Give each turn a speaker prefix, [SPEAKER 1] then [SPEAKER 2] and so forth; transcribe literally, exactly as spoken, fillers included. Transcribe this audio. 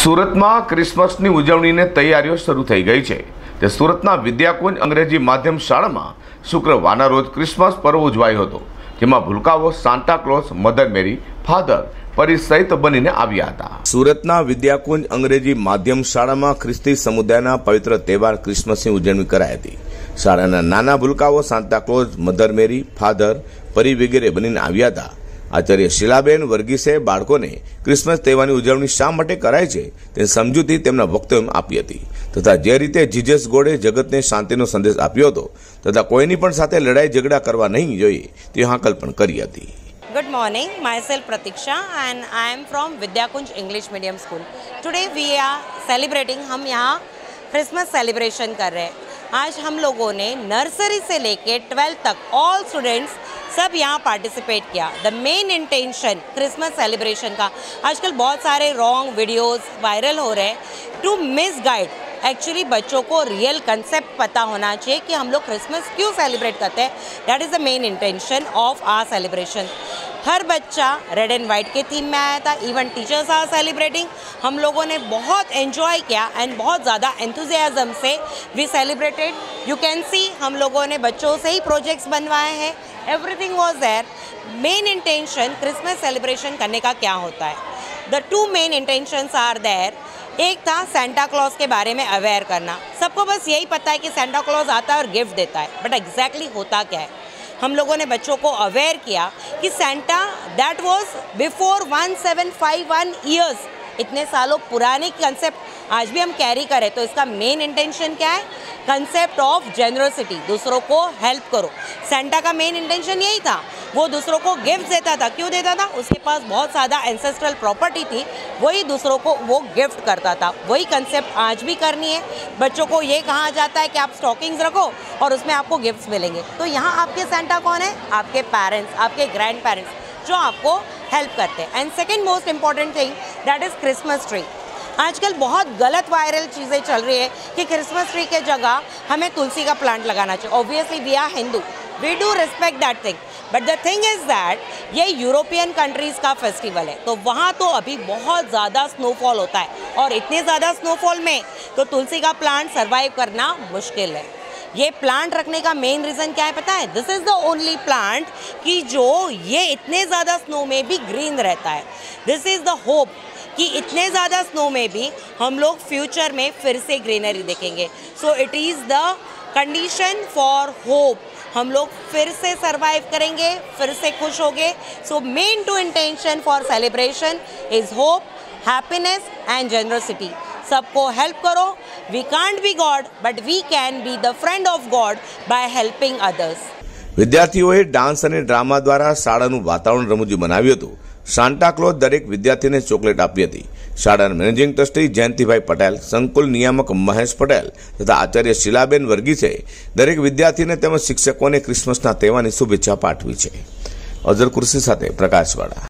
[SPEAKER 1] સુરતમાં ક્રિસમસની ઉજવણીની તૈયારીઓ શરૂ થઈ ગઈ છે। તે સુરતના વિદ્યાકુંજ અંગ્રેજી માધ્યમ શાળામાં શુક્રવારના રોજ ક્રિસમસ પર્વ ઉજવાયો હતો, જેમાં ભૂલકાઓ Santa Claus, mother Mary, father પરી સહિત બનીને આવ્યા હતા। સુરતના વિદ્યાકુંજ અંગ્રેજી માધ્યમ શાળામાં ખ્રિસ્તી સમુદાયના પવિત્ર તહેવાર ક્રિસમસની ઉજવણી કરાઈ હતી। શાળાના નાના ભૂલકાઓ Santa Claus, mother Mary, father પરી વગેરે બનીને આવ્યા હતા। आचार्य शीलाबेन वर्गीसे बाळकोने क्रिसमस तहेवारनी उजवणी शा माटे कराय छे ते समजूती तेमना वक्तव्यमां आपी हती तथा जे रीते जीजस गॉडे जगतने शांतिनो संदेश आप्यो हतो तथा कोईनी पण साथे लड़ाई झगड़ा करवा नहीं जोईए ते हाकल पण करी हती।
[SPEAKER 2] Good morning, myself Pratiksha and I am from Vidyakunj English Medium School. Today we are celebrating, हम यहाँ क्रिसमस सेलिब्रेशन कर रहे हैं। आज हम लोगों ने नर्सरी से लेके ट्वेल्थ तक ऑल स्टूडेंट्स सब यहाँ पार्टिसिपेट किया। The main intention Christmas celebration का, आजकल बहुत सारे रॉन्ग वीडियोस वायरल हो रहे हैं टू मिस गाइड। एक्चुअली बच्चों को रियल कंसेप्ट पता होना चाहिए कि हम लोग क्रिसमस क्यों सेलिब्रेट करते हैं। That is the main intention of our celebration. हर बच्चा रेड एंड वाइट के थीम में आया था, इवन टीचर्स आर सेलिब्रेटिंग। हम लोगों ने बहुत एंजॉय किया एंड बहुत ज़्यादा एंथुजियाज्म से we celebrated. You can see हम लोगों ने बच्चों से ही प्रोजेक्ट्स बनवाए हैं, everything was there. Main intention Christmas celebration करने का क्या होता है, the two main intentions are there. एक था सेंटा क्लॉज के बारे में अवेयर करना। सबको बस यही पता है कि सेंटा क्लॉज आता है और गिफ्ट देता है, बट एग्जैक्टली होता क्या है। हम लोगों ने बच्चों को अवेयर किया कि Santa that was before one seven five one years, इतने सालों पुराने कंसेप्ट आज भी हम कैरी करें। तो इसका मेन इंटेंशन क्या है, कंसेप्ट ऑफ जेनरसिटी, दूसरों को हेल्प करो। सेंटा का मेन इंटेंशन यही था, वो दूसरों को गिफ्ट देता था। क्यों देता था, उसके पास बहुत ज़्यादा एंसेस्ट्रल प्रॉपर्टी थी, वही दूसरों को वो गिफ्ट करता था। वही कंसेप्ट आज भी करनी है। बच्चों को ये कहा जाता है कि आप स्टॉकिंग्स रखो और उसमें आपको गिफ्ट्स मिलेंगे। तो यहाँ आपके सेंटा कौन है, आपके पेरेंट्स, आपके ग्रैंड पेरेंट्स जो आपको हेल्प करते हैं। And second most important thing that is Christmas tree. आजकल बहुत गलत वायरल चीज़ें चल रही है कि क्रिसमस ट्री के जगह हमें तुलसी का प्लांट लगाना चाहिए। Obviously we are Hindu, we do respect that thing, but the thing is that ये यूरोपियन कंट्रीज़ का फेस्टिवल है, तो वहाँ तो अभी बहुत ज़्यादा स्नोफॉल होता है और इतने ज़्यादा स्नोफॉल में तो तुलसी का प्लांट सर्वाइव करना मुश्किल है। ये प्लांट रखने का मेन रीज़न क्या है पता है, this is the only plant कि जो ये इतने ज़्यादा स्नो में भी ग्रीन रहता है। दिस इज़ द होप कि इतने ज़्यादा स्नो में भी हम लोग फ्यूचर में फिर से ग्रीनरी देखेंगे। So it is the condition for hope, हम लोग फिर से सरवाइव करेंगे, फिर से खुश होंगे। So main two intention for celebration is hope, happiness and generosity. सबको हेल्प करो। We can't be God but we can be the friend of God by helping others.
[SPEAKER 1] विद्यार्थीओए डांस अने ड्रामा द्वारा शाळानुं वातावरण रमूजी बनाव्युं हतुं। सांता क्लॉज दरेक विद्यार्थीने chocolate आपी हती। शाळाना मैनेजिंग ट्रस्टी जयंतीभाई पटेल, संकुल नियामक महेश पटेल तथा आचार्य शीलाबेन वर्गीसे दरेक विद्यार्थीने तेमज शिक्षकोने क्रिसमसना तहेवारनी शुभेच्छा पाठवी छे। अजर कुर्सी साथे प्रकाशवाड़ा।